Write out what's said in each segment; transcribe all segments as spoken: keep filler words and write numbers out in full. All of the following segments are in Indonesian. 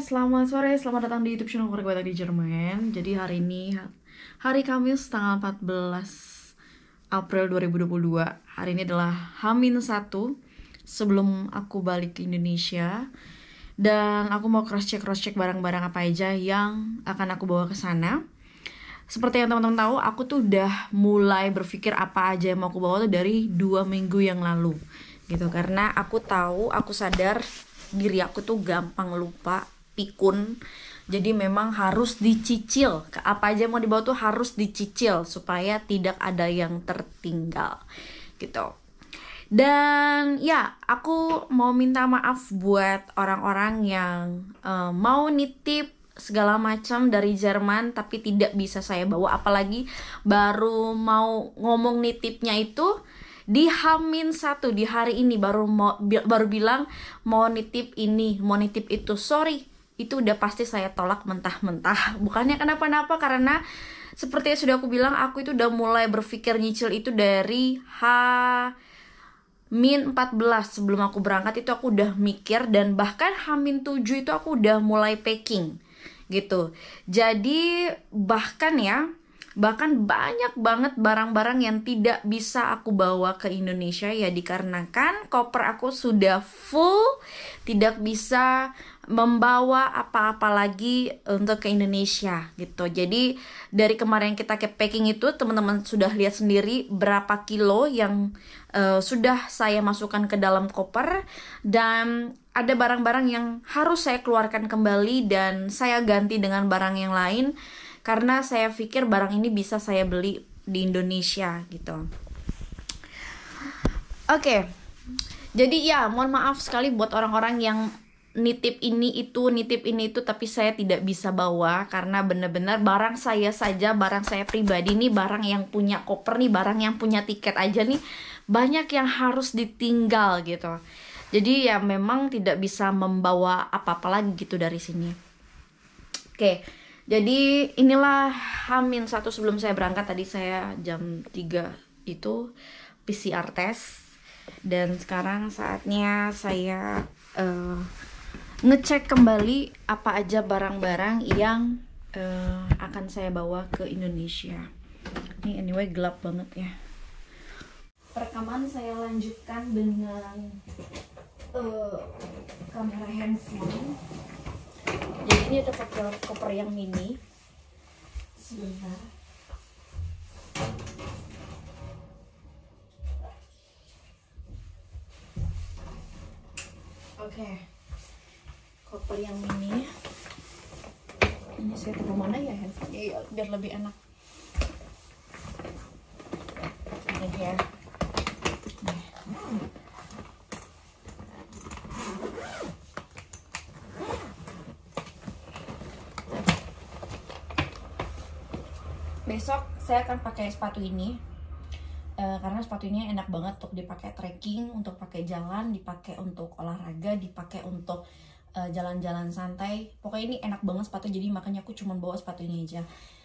selamat sore, selamat datang di YouTube channel Keluarga Batak di Jerman. Jadi hari ini hari Kamis tanggal empat belas April dua ribu dua puluh dua. Hari ini adalah H minus satu sebelum aku balik ke Indonesia. Dan aku mau cross check cross check barang-barang apa aja yang akan aku bawa ke sana. Seperti yang teman-teman tahu, aku tuh udah mulai berpikir apa aja yang mau aku bawa tuh dari dua minggu yang lalu gitu. Karena aku tahu, aku sadar diri aku tuh gampang lupa, pikun. Jadi memang harus dicicil. Apa aja yang mau dibawa tuh harus dicicil supaya tidak ada yang tertinggal gitu. Dan ya, aku mau minta maaf buat orang-orang yang uh, mau nitip segala macam dari Jerman tapi tidak bisa saya bawa, apalagi baru mau ngomong nitipnya itu di H minus satu, di hari ini baru mau baru bilang mau nitip ini, mau nitip itu. Sorry, itu udah pasti saya tolak mentah-mentah. Bukannya kenapa-napa, karena seperti yang sudah aku bilang, aku itu udah mulai berpikir nyicil itu dari H min empat belas. Sebelum aku berangkat itu aku udah mikir, dan bahkan H min tujuh itu aku udah mulai packing gitu. Jadi bahkan ya bahkan banyak banget barang-barang yang tidak bisa aku bawa ke Indonesia, ya dikarenakan koper aku sudah full, tidak bisa membawa apa-apa lagi untuk ke Indonesia gitu. Jadi dari kemarin kita ke packing itu, teman-teman sudah lihat sendiri berapa kilo yang uh, sudah saya masukkan ke dalam koper, dan ada barang-barang yang harus saya keluarkan kembali dan saya ganti dengan barang yang lain, karena saya pikir barang ini bisa saya beli di Indonesia gitu. Oke, jadi ya mohon maaf sekali buat orang-orang yang nitip ini itu, nitip ini itu, tapi saya tidak bisa bawa karena benar-benar barang saya saja, barang saya pribadi nih, barang yang punya koper nih, barang yang punya tiket aja nih, banyak yang harus ditinggal gitu. Jadi ya memang tidak bisa membawa apa-apa lagi gitu dari sini. Oke, jadi inilah H minus satu sebelum saya berangkat. Tadi saya jam tiga itu P C R test, dan sekarang saatnya saya uh, ngecek kembali apa aja barang-barang yang uh, akan saya bawa ke Indonesia. Ini anyway gelap banget ya. Perekaman saya lanjutkan dengan uh, kamera handphone. Jadi ini ada koper, koper yang mini. Sebentar. Oke, okay. Koper yang mini. Ini saya taruh mana ya handphone? Ya, biar lebih enak. Ini dia. Besok saya akan pakai sepatu ini uh, karena sepatu ini enak banget untuk dipakai trekking, untuk pakai jalan, dipakai untuk olahraga, dipakai untuk jalan-jalan uh, santai. Pokoknya ini enak banget sepatu, jadi makanya aku cuma bawa sepatu ini aja.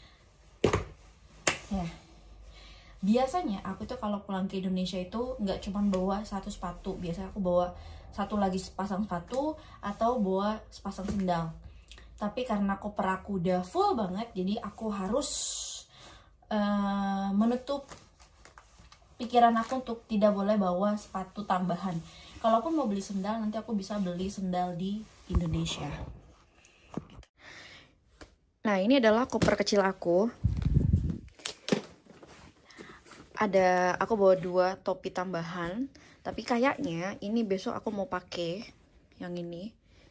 Ya, biasanya aku tuh kalau pulang ke Indonesia itu nggak cuma bawa satu sepatu, biasanya aku bawa satu lagi sepasang sepatu atau bawa sepasang sendal. Tapi karena koper aku udah full banget, jadi aku harus Uh, menutup pikiran aku untuk tidak boleh bawa sepatu tambahan. Kalaupun mau beli sendal, nanti aku bisa beli sendal di Indonesia. Nah, ini adalah koper kecil aku. Ada, aku bawa dua topi tambahan, tapi kayaknya ini besok aku mau pakai yang ini.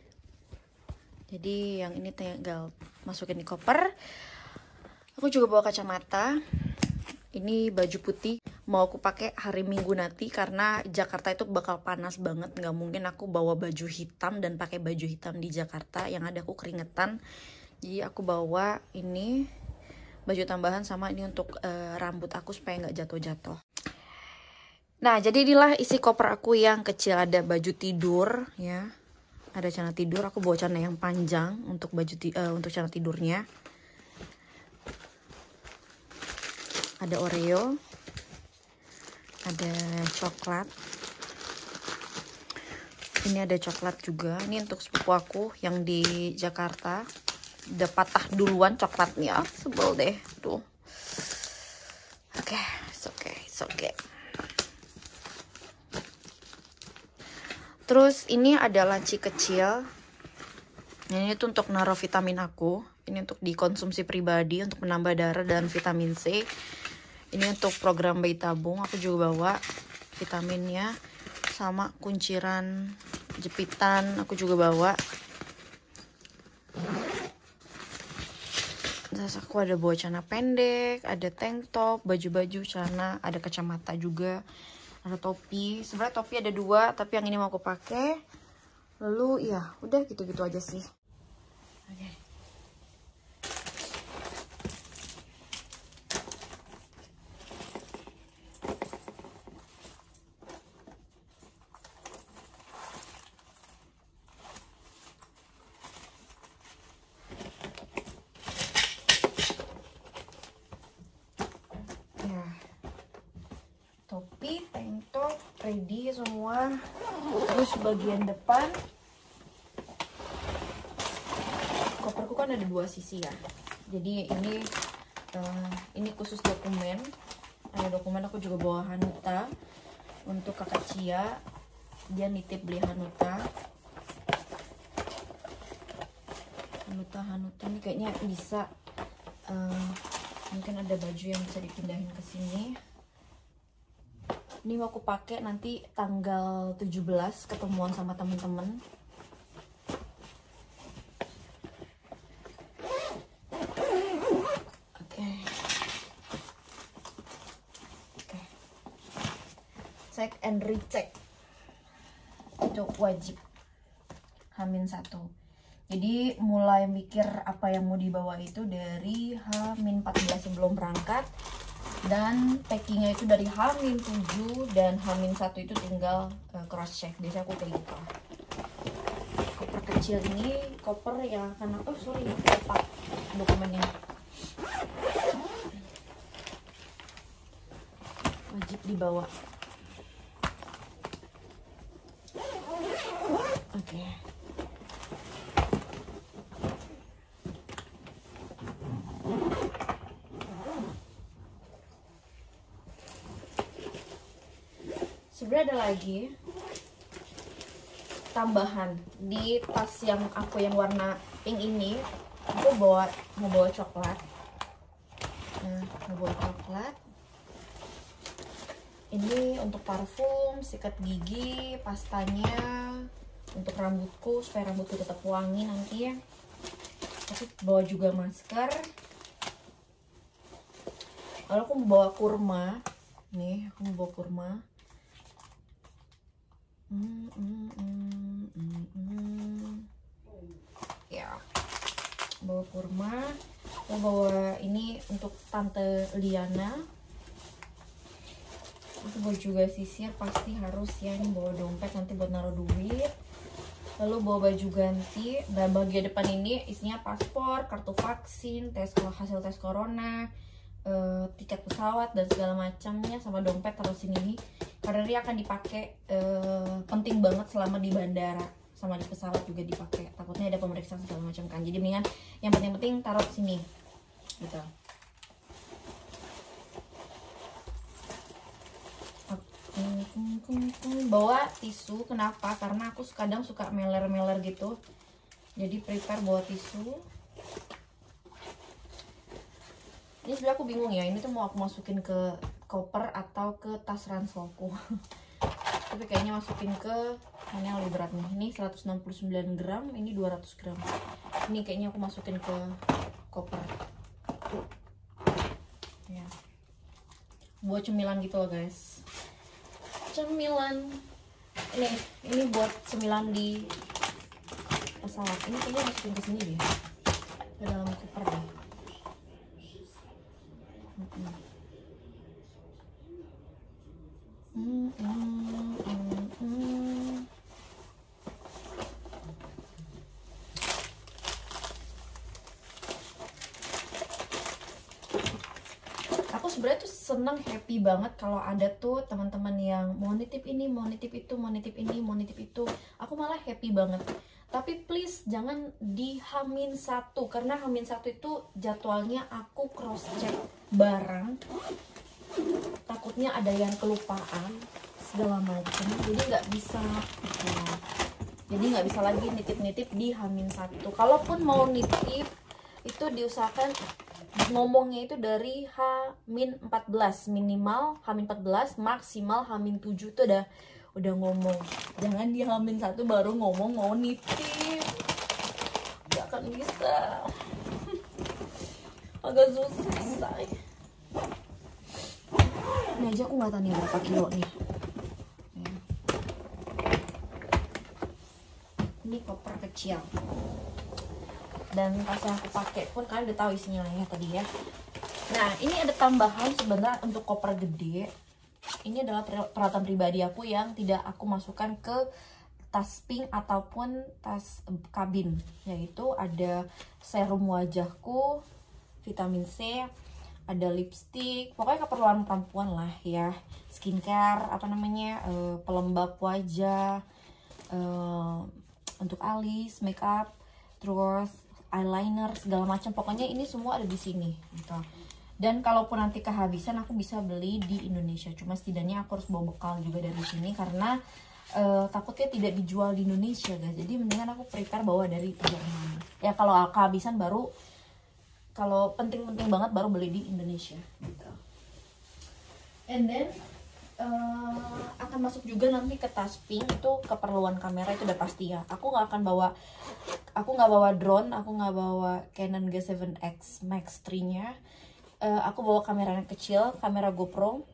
Jadi yang ini tinggal masukin di koper. Aku juga bawa kacamata. Ini baju putih mau aku pakai hari Minggu nanti karena Jakarta itu bakal panas banget. Nggak mungkin aku bawa baju hitam dan pakai baju hitam di Jakarta, yang ada aku keringetan. Jadi aku bawa ini baju tambahan, sama ini untuk uh, rambut aku supaya nggak jatuh-jatuh. Nah, jadi inilah isi koper aku yang kecil. Ada baju tidur ya, ada celana tidur. Aku bawa celana yang panjang untuk baju uh, untuk celana tidurnya. Ada Oreo, ada coklat, Ini ada coklat juga. Ini untuk sepupu aku yang di Jakarta. Udah patah duluan coklatnya. Sebel deh. Tuh. Oke, okay, it's okay, it's okay. Terus ini ada laci kecil. Ini tuh untuk naruh vitamin aku. Ini untuk dikonsumsi pribadi untuk menambah darah dan vitamin C. Ini untuk program bayi tabung. Aku juga bawa vitaminnya sama kunciran jepitan. Aku juga bawa. Terus aku ada bawa celana pendek, ada tank top, baju-baju, celana, ada kacamata juga, ada topi. Sebenarnya topi ada dua, tapi yang ini mau aku pakai. Lalu ya udah gitu-gitu aja sih. Oke. Okay. Topi, tank top, ready semua. Terus bagian depan, koperku kan ada dua sisi ya. Jadi ini uh, ini khusus dokumen. Ada dokumen, aku juga bawa Hanuta untuk kakak Cia. Dia nitip beli Hanuta. Hanuta, Hanuta ini kayaknya bisa. Uh, mungkin ada baju yang bisa dipindahin ke sini. Ini mau aku pakai nanti tanggal tujuh belas ketemuan sama temen-temen. Oke. Oke. Check and recheck. Itu wajib. Hamin satu. Jadi mulai mikir apa yang mau dibawa itu dari Hamin empat belas sebelum berangkat. Dan packingnya itu dari Hamin tujuh dan Hamin satu itu tinggal uh, cross check. Biasanya aku kayak gitu. Koper kecil ini koper yang akan oh sorry kotak dokumennya wajib dibawa. Oke. Okay. Sebenarnya ada lagi tambahan di tas yang aku yang warna pink ini. Aku bawa mau bawa coklat. Nah, mau bawa coklat. Ini untuk parfum, sikat gigi, pastanya, untuk rambutku supaya rambutku tetap wangi nanti ya. Aku bawa juga masker. Lalu aku mau bawa kurma. Nih, aku mau bawa kurma. Hmm, hmm, hmm, hmm, hmm. Ya, bawa kurma. Aku bawa ini untuk Tante Liana. Aku bawa juga sisir, pasti harus ya. Ini bawa dompet nanti buat naruh duit. Lalu bawa baju ganti. Dan bagian depan ini isinya paspor, kartu vaksin, tes hasil tes corona, uh, tiket pesawat dan segala macamnya, sama dompet taruh sini nih. Karena dia akan dipakai uh, penting banget selama di bandara, sama di pesawat juga dipakai. Takutnya ada pemeriksaan segala macam kan. Jadi mendingan yang penting-penting taruh sini, gitu. Bawa tisu, kenapa? Karena aku kadang suka meler-meler gitu. Jadi prepare bawa tisu. Ini sebenarnya aku bingung ya, ini tuh mau aku masukin ke koper atau ke tas ranselku. Tapi kayaknya masukin ke ini yang lebih berat nih. Ini seratus enam puluh sembilan gram, ini dua ratus gram. Ini kayaknya aku masukin ke koper. Ya. Buat cemilan gitu loh guys. Cemilan. Ini ini buat cemilan di pesawat. Ini kayaknya masukin ke sini deh. Ke dalam koper deh. Hmm. Hmm, hmm, hmm, hmm. Aku sebenarnya tuh seneng, happy banget kalau ada tuh teman-teman yang mau nitip ini, mau nitip itu, mau nitip ini, mau nitip itu. Aku malah happy banget. Tapi please jangan di Hamin satu, karena Hamin satu itu jadwalnya aku cross check barang. Takutnya ada yang kelupaan segala macam, jadi nggak bisa. Nah, jadi nggak bisa lagi nitip-nitip di Hamin satu. Kalaupun mau nitip itu diusahakan ngomongnya itu dari H minus empat belas, minimal H minus empat belas, maksimal H minus tujuh tuh udah udah ngomong. Jangan di H minus satu baru ngomong mau nitip, gak akan bisa. Agak susah. Ini aja aku nggak tahu nih berapa kilo nih. Ini koper kecil. Dan tas yang aku pakai pun kalian udah tahu isinya lah ya tadi ya. Nah, ini ada tambahan sebenarnya untuk koper gede. Ini adalah peralatan pribadi aku yang tidak aku masukkan ke tas pink ataupun tas kabin, yaitu ada serum wajahku, vitamin C, ada lipstick, pokoknya keperluan perempuan lah ya, skincare, apa namanya, uh, pelembab wajah, uh, untuk alis, makeup, terus eyeliner, segala macam. Pokoknya ini semua ada di sini gitu. Dan kalaupun nanti kehabisan, aku bisa beli di Indonesia. Cuma setidaknya aku harus bawa bekal juga dari sini karena uh, takutnya tidak dijual di Indonesia guys. Jadi mendingan aku prepare bawa dari Jerman. Ya kalau kehabisan baru, kalau penting-penting banget baru beli di Indonesia gitu. And then uh, akan masuk juga nanti ke tas pink, itu keperluan kamera itu udah pasti ya. Aku nggak akan bawa, aku nggak bawa drone, aku nggak bawa Canon G tujuh X Max tiga nya. Uh, aku bawa kamera yang kecil, kamera GoPro,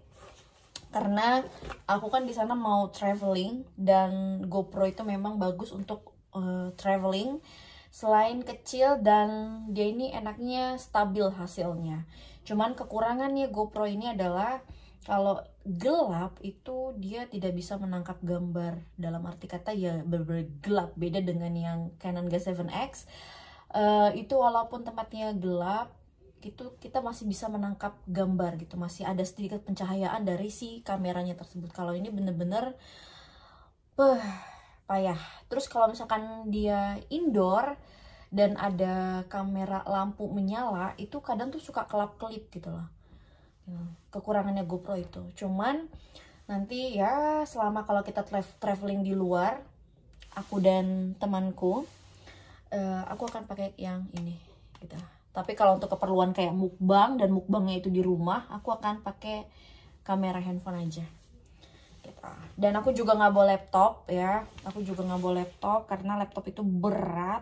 karena aku kan di sana mau traveling dan GoPro itu memang bagus untuk uh, traveling. Selain kecil dan dia ini enaknya stabil hasilnya. Cuman kekurangannya GoPro ini adalah kalau gelap itu dia tidak bisa menangkap gambar. Dalam arti kata ya benar-benar gelap, beda dengan yang Canon G tujuh X. Uh, itu walaupun tempatnya gelap, itu kita masih bisa menangkap gambar gitu, masih ada sedikit pencahayaan dari si kameranya tersebut. Kalau ini bener-bener uh, payah. Terus kalau misalkan dia indoor dan ada kamera lampu menyala, itu kadang tuh suka kelap-kelip gitu loh. Kekurangannya GoPro itu. Cuman nanti ya selama kalau kita tra traveling di luar, aku dan temanku, uh, aku akan pakai yang ini gitu. Tapi kalau untuk keperluan kayak mukbang dan mukbangnya itu di rumah, aku akan pakai kamera handphone aja. Gitu. Dan aku juga nggak bawa laptop ya. Aku juga nggak bawa laptop karena laptop itu berat.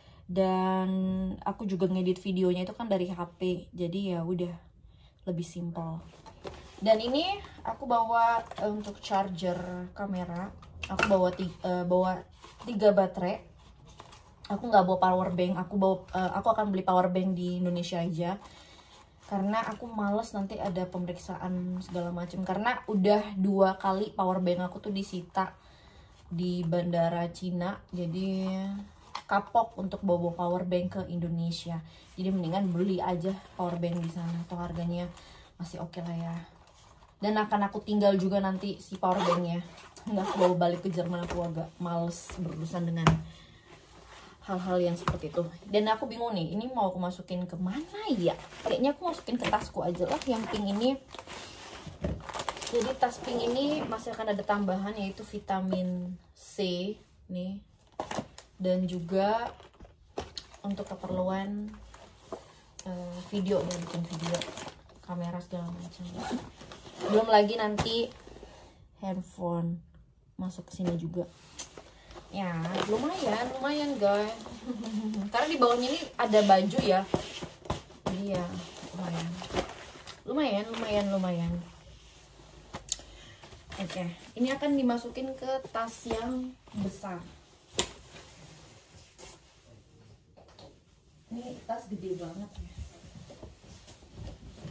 Dan aku juga ngedit videonya itu kan dari H P. Jadi ya udah lebih simpel. Dan ini aku bawa uh, untuk charger kamera. Aku bawa tiga, uh, bawa tiga baterai. Aku nggak bawa power bank, aku bawa, uh, aku akan beli power bank di Indonesia aja, karena aku males nanti ada pemeriksaan segala macam. Karena udah dua kali power bank aku tuh disita di bandara Cina, jadi kapok untuk bawa power bank ke Indonesia. Jadi mendingan beli aja power bank di sana, atau harganya masih oke lah ya. Dan akan aku tinggal juga nanti si power banknya, nggak aku bawa balik ke Jerman. Aku agak males berurusan dengan hal-hal yang seperti itu. Dan aku bingung nih, ini mau aku masukin ke mana ya? Kayaknya aku masukin ke tasku aja lah yang pink ini. Jadi tas pink ini masih akan ada tambahan, yaitu vitamin C nih, dan juga untuk keperluan uh, video, dan bikin video, kamera segala macam. Belum lagi nanti handphone masuk ke sini juga. Ya lumayan, lumayan guys. Karena di bawahnya ini ada baju ya. Jadi ya lumayan, lumayan, lumayan, lumayan. Oke, ini akan dimasukin ke tas yang besar. Ini tas gede banget ya.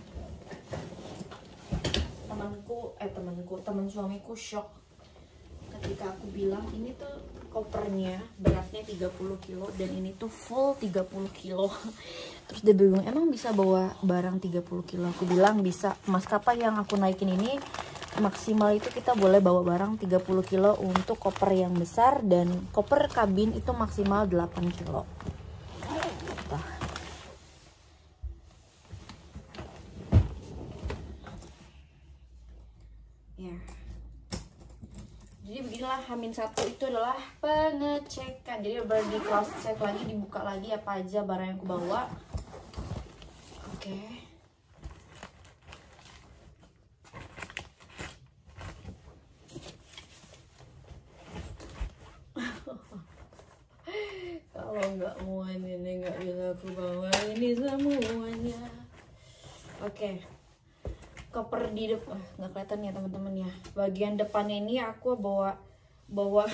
Temanku, eh temanku, teman suamiku shock ketika aku bilang ini tuh kopernya beratnya tiga puluh kilo dan ini tuh full tiga puluh kilo. Terus dia bingung, emang bisa bawa barang tiga puluh kilo? Aku bilang bisa. Maskapai yang aku naikin ini maksimal itu kita boleh bawa barang tiga puluh kilo untuk koper yang besar, dan koper kabin itu maksimal delapan kilo. Ya. Jadi beginilah Hamin satu itu adalah pengecekan. Jadi baru di cross check lagi, dibuka lagi apa aja barang yang aku bawa. Oke. Okay. Kalau nggak muat ini nggak bisa aku bawa ini semuanya. Oke. Okay. Koper di depan nggak kelihatan ya teman-teman ya. Bagian depannya ini aku bawa bawa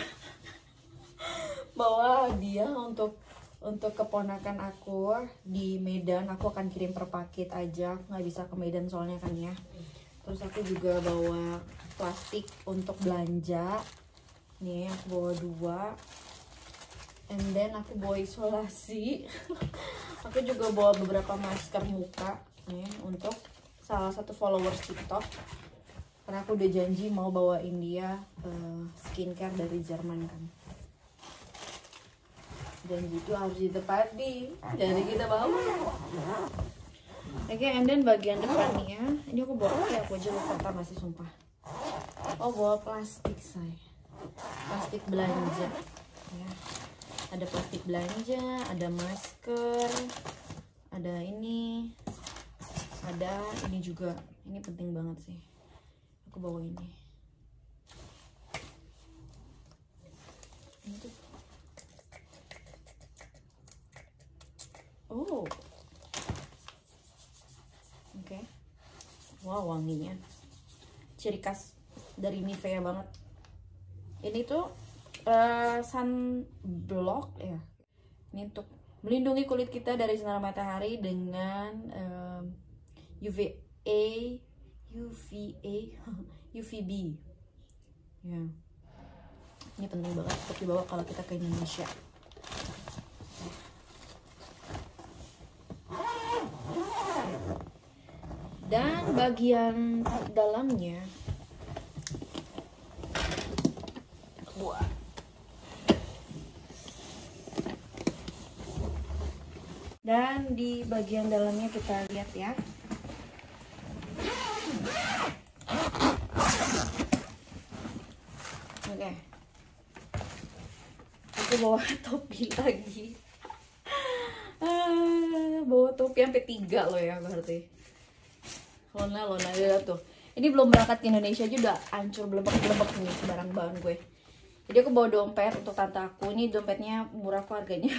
bawa dia untuk untuk keponakan aku di Medan. Aku akan kirim per paket aja, nggak bisa ke Medan soalnya kan ya. Terus aku juga bawa plastik untuk belanja nih, aku bawa dua. And then aku bawa isolasi. Aku juga bawa beberapa masker muka nih untuk salah satu followers TikTok, karena aku udah janji mau bawain dia uh, skincare dari Jerman kan. Janji itu harus ditepati, jadi kita bawa. Oke, okay, and then bagian depannya ini aku bawa ya, aku aja lupa masih sumpah. Oh, bawa plastik say, plastik belanja ya. Ada plastik belanja, ada masker, ada ini. Ada ini juga, ini penting banget sih, aku bawa ini. Ini tuh, oh, oke, okay. Wow, wanginya, ciri khas dari Nivea banget. Ini tuh uh, sunblock ya, ini untuk melindungi kulit kita dari sinar matahari dengan um, U V A, U V A, U V B. Ya, ini penting banget untuk dibawa kalau kita ke Indonesia. Dan bagian dalamnya, wah, dan di bagian dalamnya kita lihat ya. Oke, aku bawa topi lagi. ah, bawa topi sampai tiga loh ya berarti. Lona lona dia tuh. Ini belum berangkat ke Indonesia aja udah hancur belebek-belebek nih barang-barang gue. Jadi aku bawa dompet untuk tante aku. Ini dompetnya murah kok harganya.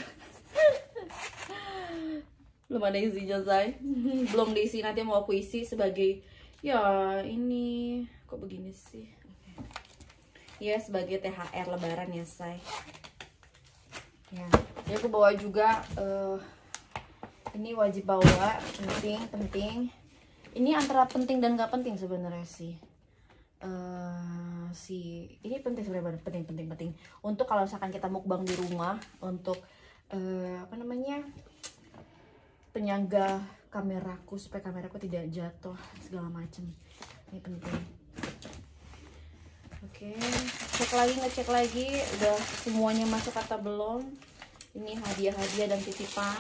Belum ada isinya say. Belum diisi, nanti mau aku isi sebagai ya ini kok begini sih. Ya sebagai T H R lebaran ya say. Ya, jadi aku bawa juga uh, ini wajib bawa, penting penting. Ini antara penting dan gak penting sebenarnya sih. Uh, si ini penting sebenarnya, penting penting penting. Untuk kalau misalkan kita mukbang di rumah, untuk uh, apa namanya penyangga kameraku supaya kameraku tidak jatuh segala macam. Ini penting. Oke, cek lagi, ngecek lagi udah semuanya masuk atau belum. Ini hadiah-hadiah dan titipan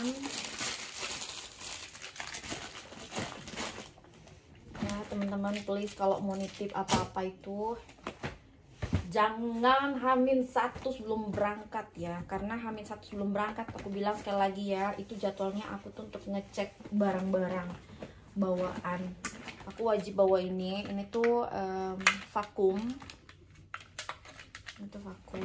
ya teman-teman. Please kalau mau nitip apa-apa itu jangan Hamin satu sebelum berangkat ya, karena Hamin satu sebelum berangkat aku bilang sekali lagi ya, itu jadwalnya aku tuh untuk ngecek barang-barang bawaan. Aku wajib bawa ini. Ini tuh um, vakum. Itu vakum.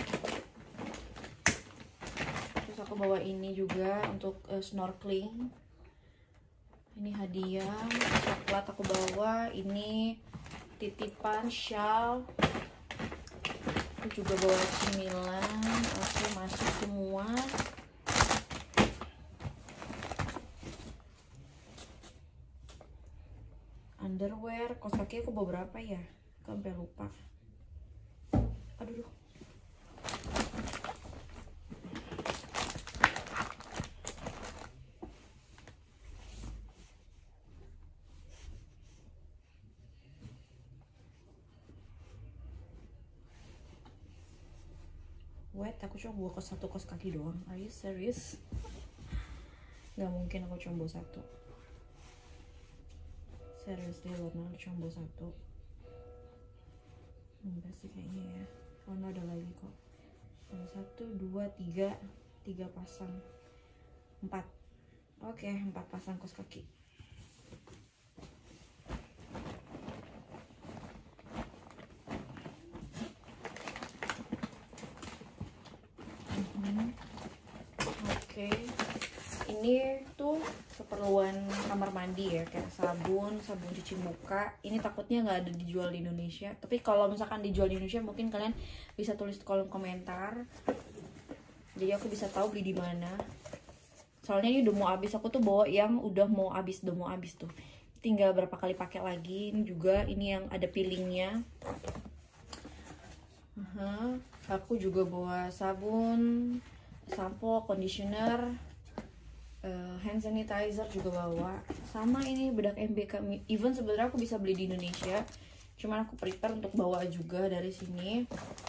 Terus aku bawa ini juga untuk uh, snorkeling. Ini hadiah coklat aku bawa. Ini titipan shawl. Aku juga bawa cemilan. Oke, masuk semua. Underwear, kaos kaki aku bawa berapa ya? Aku sampai lupa. Aduh. Wait, aku cuma bawa kos satu kos kaki doang. Are you serious? Gak mungkin aku cuma bawa satu. Serius deh, Lorna, aku cuma bawa satu. Enggak sih kayaknya ya. Lorna ada lagi kok. Satu, dua, tiga, tiga pasang, empat. Oke, empat pasang kos kaki. Oke, ini tuh keperluan kamar mandi ya, kayak sabun, sabun cuci muka. Ini takutnya nggak ada dijual di Indonesia. Tapi kalau misalkan dijual di Indonesia, mungkin kalian bisa tulis di kolom komentar. Jadi aku bisa tahu beli di mana. Soalnya ini udah mau habis, aku tuh bawa yang udah mau habis, udah mau habis tuh. Tinggal berapa kali pakai lagi. Ini juga, ini yang ada peelingnya. Uh-huh. Aku juga bawa sabun, sampo, conditioner, uh, hand sanitizer juga bawa. Sama ini bedak M B K. Even sebenarnya aku bisa beli di Indonesia, cuman aku prepare untuk bawa juga dari sini.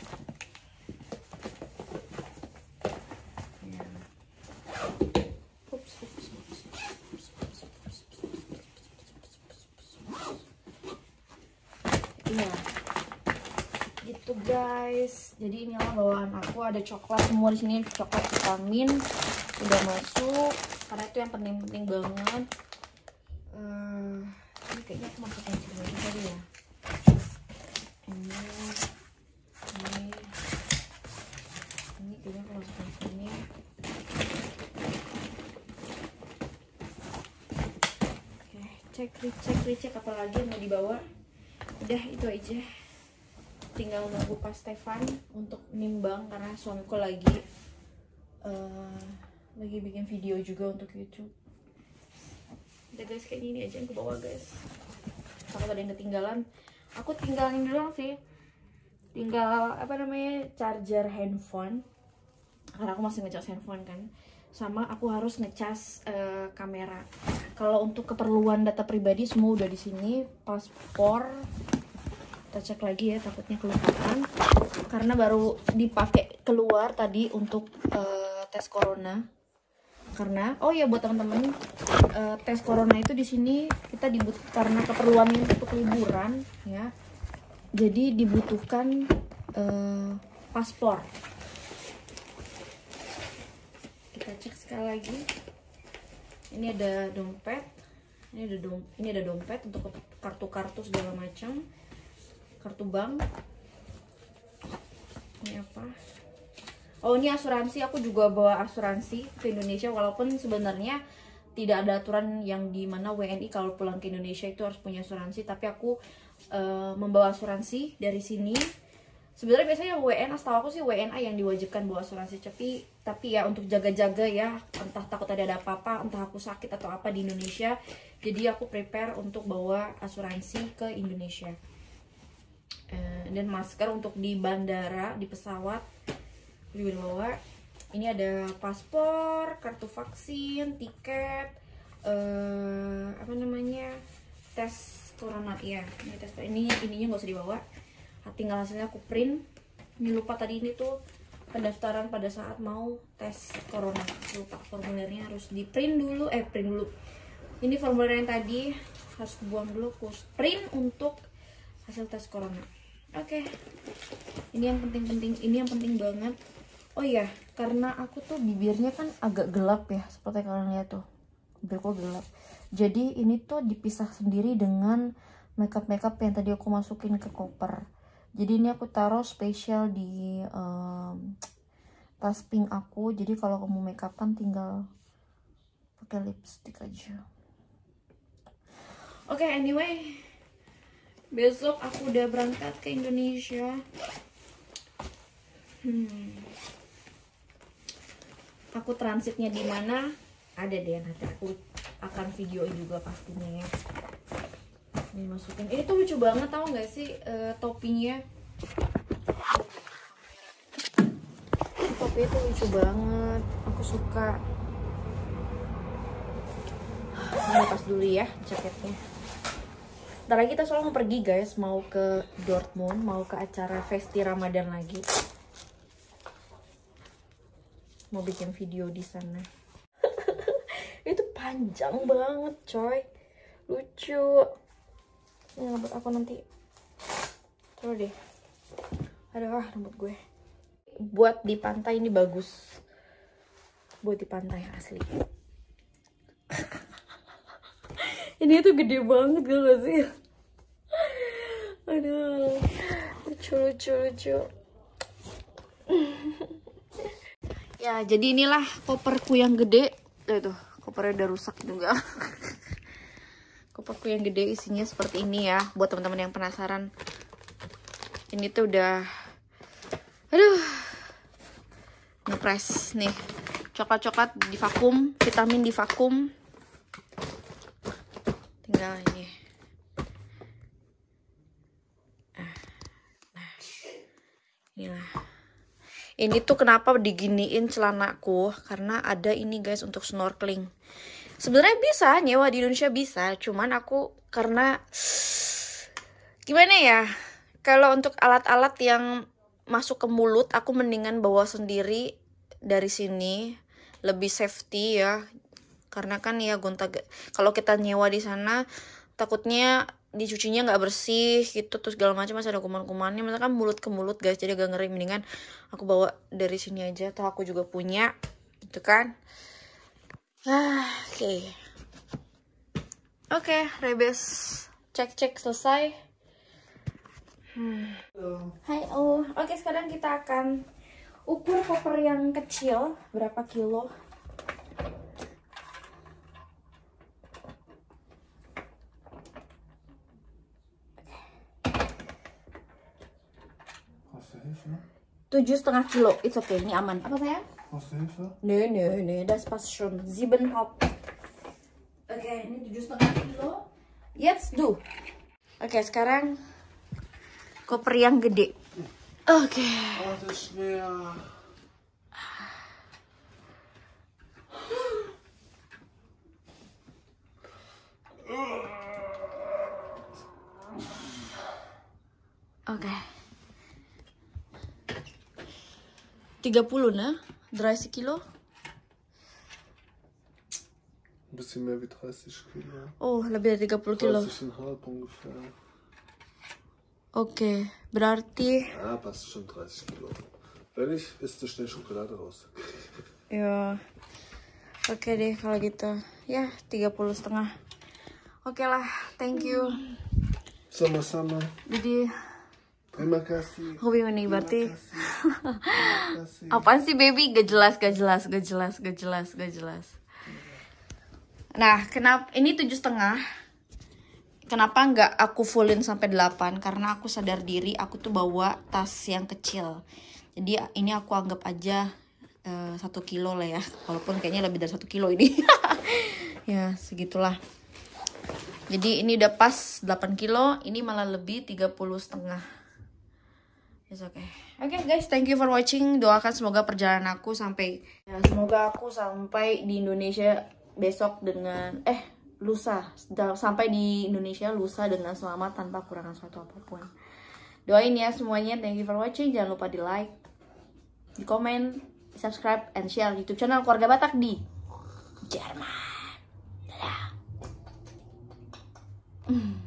Iya, gitu guys. Jadi inilah bawaan aku. Ada coklat semua di sini, coklat vitamin udah masuk karena itu yang penting-penting banget. Uh, ini kayaknya aku masukin sini aja tadi ya. Ini, ini, ini kayaknya aku masukin sini. Oke, cek, recek, recek apalagi yang mau dibawa. Udah itu aja, tinggal nunggu Pak Stefan untuk nimbang karena suamiku lagi uh, lagi bikin video juga untuk YouTube. Udah guys, kayak gini aja yang aku bawa guys. Takut ada yang ketinggalan. Aku tinggalin doang sih, tinggal apa namanya charger handphone karena aku masih ngecas handphone kan. Sama aku harus ngecas uh, kamera. Kalau untuk keperluan data pribadi semua udah di sini, paspor. Kita cek lagi ya, takutnya kelupaan. Karena baru dipakai keluar tadi untuk uh, tes corona. Karena oh ya buat teman-teman, uh, tes corona itu di sini kita dibut karena keperluannya untuk liburan ya. Jadi dibutuhkan uh, paspor. Kita cek sekali lagi. Ini ada dompet, ini ada dom, ini ada dompet untuk kartu-kartu segala macam, kartu bank. Ini apa? Oh ini asuransi. Aku juga bawa asuransi ke Indonesia, walaupun sebenarnya tidak ada aturan yang di mana W N I kalau pulang ke Indonesia itu harus punya asuransi. Tapi aku uh, membawa asuransi dari sini. Sebenarnya biasanya W N A, setahu aku sih W N A yang diwajibkan bawa asuransi, tapi tapi ya untuk jaga-jaga ya, entah takut ada apa-apa, entah aku sakit atau apa di Indonesia, jadi aku prepare untuk bawa asuransi ke Indonesia. Uh, dan masker untuk di bandara, di pesawat juga bawa. Ini ada paspor, kartu vaksin, tiket, uh, apa namanya, tes corona ya. Ini tes ini ininya nggak usah dibawa. Tinggal hasilnya aku print. Ini lupa tadi, ini tuh pendaftaran pada saat mau tes corona, lupa formulirnya harus di print dulu, eh print dulu. Ini formulir yang tadi harus buang dulu, aku print untuk hasil tes corona. Oke, okay. Ini yang penting-penting, ini yang penting banget. Oh iya, karena aku tuh bibirnya kan agak gelap ya, seperti kalian lihat tuh, bibirku gelap. Jadi ini tuh dipisah sendiri dengan makeup-makeup yang tadi aku masukin ke koper. Jadi ini aku taruh spesial di um, tas pink aku. Jadi kalau kamu make upan tinggal pakai lipstick aja. Oke, okay, anyway, besok aku udah berangkat ke Indonesia. Hmm. Aku transitnya di mana? Ada deh, nanti aku akan videoin juga pastinya ya. Ini masukin. Ini tuh lucu banget, tau gak sih uh, toppingnya? Tapi itu lucu banget, aku suka. Lepas dulu ya jaketnya. Ntar lagi kita soalnya mau pergi guys, mau ke Dortmund, mau ke acara Festi Ramadan lagi. Mau bikin video di sana. Itu panjang banget coy, lucu. Ini rambut aku nanti. Coba deh. Aduh, rambut gue. Buat di pantai ini bagus. Buat di pantai asli. Ini tuh gede banget gak sih? Aduh, lucu lucu lucu. Ya, jadi inilah koperku yang gede. Eh, tuh, kopernya udah rusak juga. Koperku yang gede isinya seperti ini ya. Buat teman-teman yang penasaran. Ini tuh udah, aduh, ngepres nih. Coklat-coklat di vakum, vitamin di vakum. Tinggal ini. Nah, nah. Inilah. Ini tuh kenapa diginiin celanaku, karena ada ini guys untuk snorkeling. Sebenarnya bisa nyewa di Indonesia bisa, cuman aku karena gimana ya, kalau untuk alat-alat yang masuk ke mulut aku mendingan bawa sendiri dari sini, lebih safety ya. Karena kan ya gonta, kalau kita nyewa di sana takutnya dicucinya nggak bersih gitu, terus segala macam masih ada kuman-kumannya, misalkan mulut ke mulut guys, jadi agak ngeri. Mendingan aku bawa dari sini aja, toh aku juga punya gitu kan. Ah, oke okay. Oke, okay, rebes cek-cek selesai. hmm. Hai oh, oke okay, sekarang kita akan ukur koper yang kecil berapa kilo. Tujuh setengah kilo, it's okay, ini aman. Apa sayang? Nee, nee, nee, das passt schon. Sieben Haupt. Oke, okay, ini tujuh setengah kilo. Jetzt du. Oke, okay, sekarang koper yang gede. Oke. Okay. Oh, das ist schwer. Oke. Okay. tiga puluh ne? dreißig Kilo? Ein bisschen mehr wie dreißig Kilo. Oh, lebih dari tiga puluh kilo. dreißig Komma fünf ungefähr. Oke, okay, berarti... Ja, passt schon dreißig Kilo. Wenn nicht, isst du schnell Schokolade raus. Ya, oke okay deh kalau gitu. Ya, tiga puluh setengah. Oke okay lah, thank you. Sama-sama. Jadi... Terima kasih. Hobi menikmati. Apaan sih baby? Gak jelas, gak jelas, gak jelas, gak jelas, gak jelas. Nah, kenapa ini tujuh setengah? Kenapa nggak aku fullin sampai delapan? Karena aku sadar diri, aku tuh bawa tas yang kecil. Jadi ini aku anggap aja satu uh, kilo lah ya. Walaupun kayaknya lebih dari satu kilo ini. Ya segitulah. Jadi ini udah pas delapan kilo. Ini malah lebih tiga puluh setengah. It's okay. Oke okay, guys, thank you for watching. Doakan semoga perjalanan aku sampai ya, semoga aku sampai di Indonesia besok dengan eh lusa sampai di Indonesia lusa dengan selamat tanpa kurangan suatu apapun. Doain ya semuanya. Thank you for watching. Jangan lupa di like, di komen, di subscribe, and share YouTube channel Keluarga Batak di Jerman. Dadah. Mm.